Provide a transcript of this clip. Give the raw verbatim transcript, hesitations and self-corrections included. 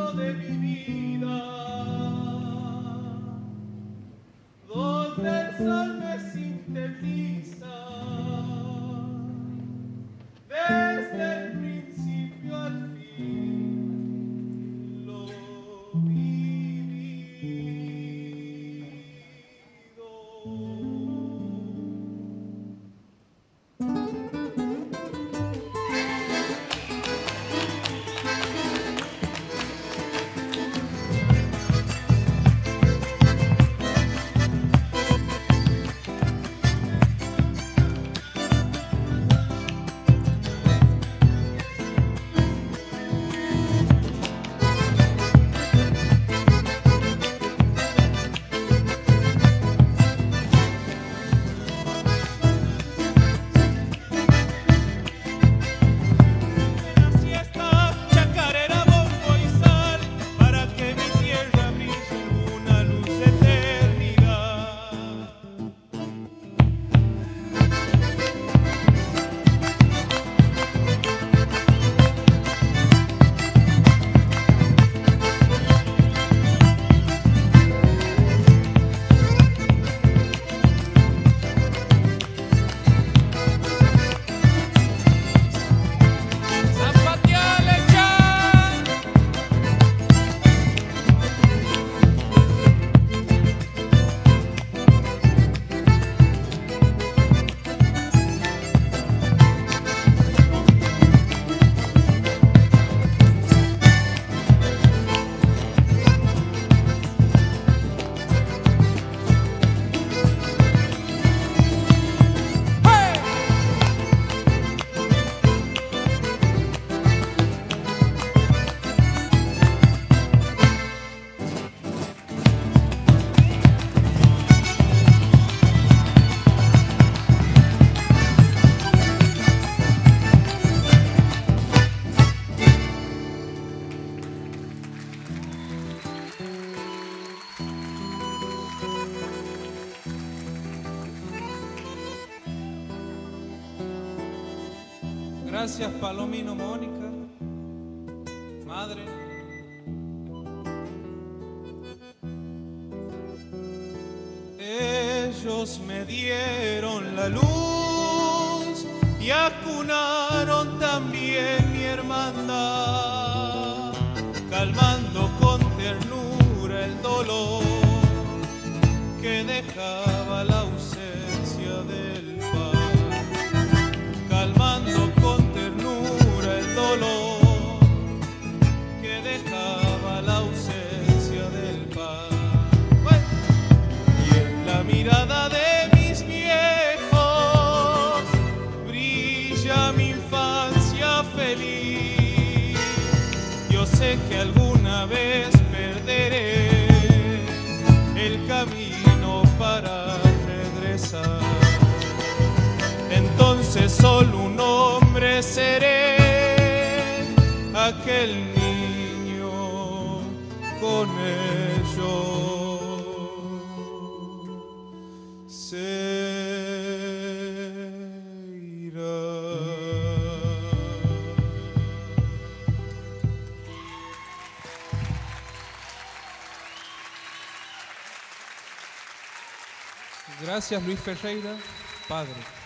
de mi vida, donde el sol me sintetiza desde el principio al fin lo vivido. Gracias, Palomino, Mónica, madre. Ellos me dieron la luz y acunaron también mi hermandad, calmando con ternura el dolor que dejaba la ausencia del pan, calmando con ternura el dolor que dejaba la ausencia del pan. Bueno. Y en la mirada de mis viejos brilla mi infancia feliz. Yo sé que alguna vez perderé el camino para regresar. Entonces solo un hombre seré, aquel niño con ellos se irá. Gracias, Luis Ferreira, padre.